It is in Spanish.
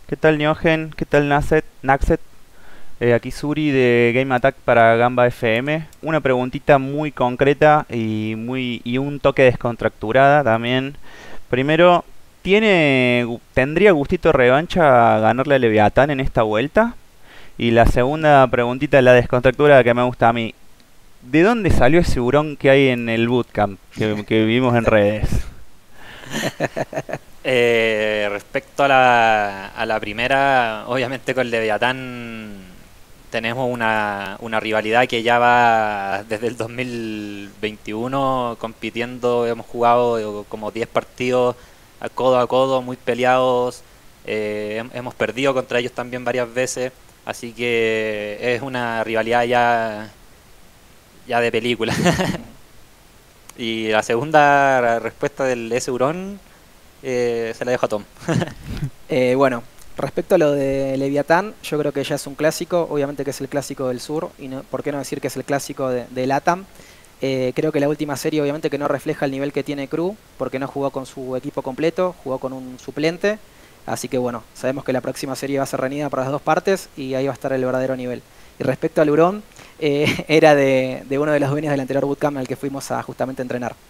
¿Qué tal Niogen? ¿Qué tal Naxet? Aquí Suri de Game Attack para Gamba FM. Una preguntita muy concreta y un toque descontracturada también. Primero, ¿tendría gustito revancha ganarle a Leviatán en esta vuelta? Y la segunda preguntita, la descontracturada que me gusta a mí. ¿De dónde salió ese hurón que hay en el bootcamp que vimos en redes? Respecto a la primera, obviamente con Leviatán tenemos una rivalidad que ya va desde el 2021 compitiendo. Hemos jugado como 10 partidos a codo, muy peleados. Hemos perdido contra ellos también varias veces, así que es una rivalidad ya de película. Y la segunda respuesta del ese hurón se la dejo a Tom. Bueno, respecto a lo de Leviatán, yo creo que ya es un clásico, obviamente que es el clásico del sur, y no, ¿por qué no decir que es el clásico de LATAM? Creo que la última serie obviamente que no refleja el nivel que tiene Crew, porque no jugó con su equipo completo, jugó con un suplente, así que bueno, sabemos que la próxima serie va a ser reñida por las dos partes y ahí va a estar el verdadero nivel. Y respecto al hurón, era de uno de los dueños del anterior bootcamp al que fuimos a justamente entrenar.